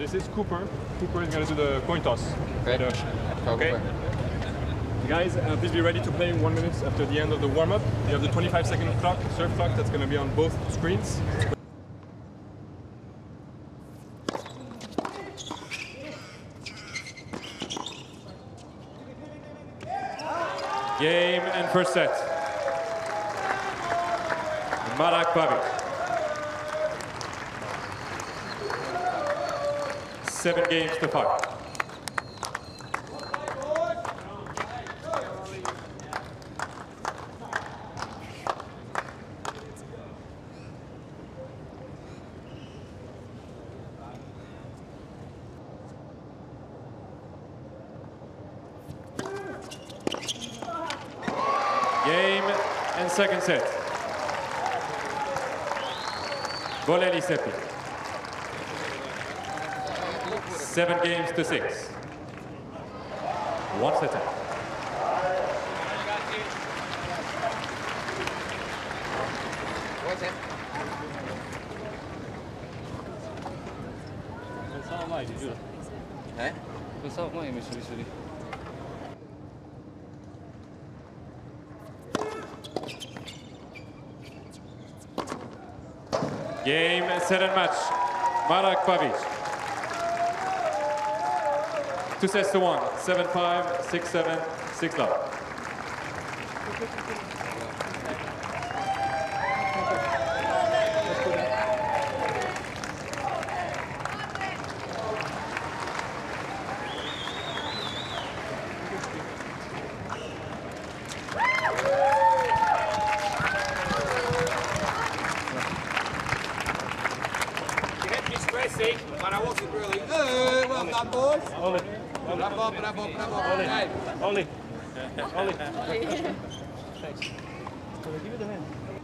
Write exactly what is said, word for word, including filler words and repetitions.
this is Cooper. Cooper is going to do the coin toss. Okay. Okay. Guys, uh, please be ready to play one minute after the end of the warm-up. You have the twenty-five second clock, serve clock, that's going to be on both screens. Game and first set. Marach, Pavic. Seven games to five. Game and second set. Bolelli, Seppi. Seven games to six. One set. Eh? Non so, mai messo lì su lì. Game, set and match. Marach, Pavic. Two sets to one. Seven, five, six, seven, six love. Stressing, but I wasn't really. Uh, well done, boys. Oli. Bravo, bravo, bravo. Oli. Okay. Oli. Oli. Thanks. Can I give you the hand?